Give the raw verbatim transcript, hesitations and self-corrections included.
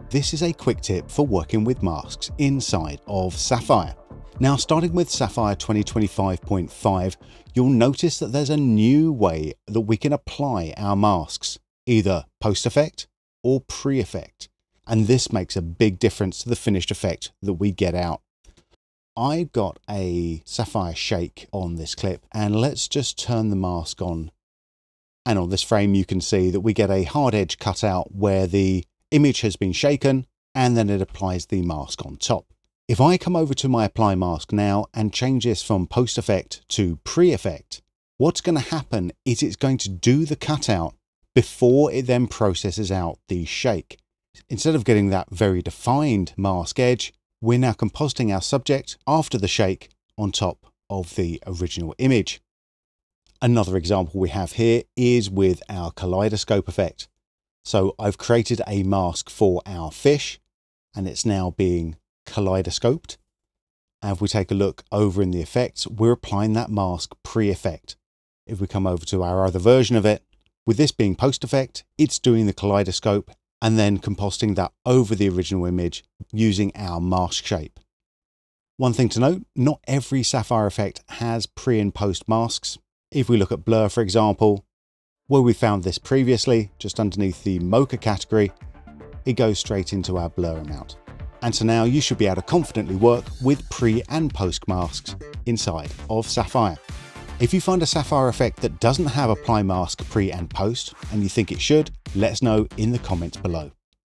this is a quick tip for working with masks inside of Sapphire. Now, starting with Sapphire twenty twenty-five point five, you'll notice that there's a new way that we can apply our masks, either post-effect or pre-effect. And this makes a big difference to the finished effect that we get out. I've got a Sapphire Shake on this clip, and let's just turn the mask on. And on this frame, you can see that we get a hard edge cutout where the image has been shaken, and then it applies the mask on top. If I come over to my apply mask now and change this from post effect to pre effect, what's going to happen is it's going to do the cutout before it then processes out the shake. Instead of getting that very defined mask edge, we're now compositing our subject after the shake on top of the original image. Another example we have here is with our kaleidoscope effect. So I've created a mask for our fish, and it's now being kaleidoscoped. And if we take a look over in the effects, we're applying that mask pre-effect. If we come over to our other version of it, with this being post-effect, it's doing the kaleidoscope and then compositing that over the original image using our mask shape. One thing to note, not every Sapphire effect has pre and post masks. If we look at blur, for example, where we found this previously, just underneath the mocha category, it goes straight into our blur amount. And so now you should be able to confidently work with pre and post masks inside of Sapphire. If you find a Sapphire effect that doesn't have apply mask pre and post, and you think it should, let us know in the comments below.